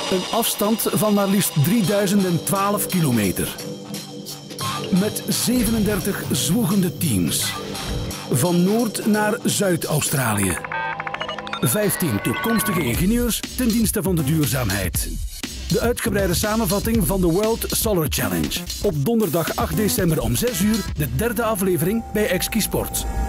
Een afstand van maar liefst 3012 kilometer. Met 37 zwoegende teams. Van Noord naar Zuid-Australië. 15 toekomstige ingenieurs ten dienste van de duurzaamheid. De uitgebreide samenvatting van de World Solar Challenge. Op donderdag 8 december om 6 uur de derde aflevering bij Exki Sport.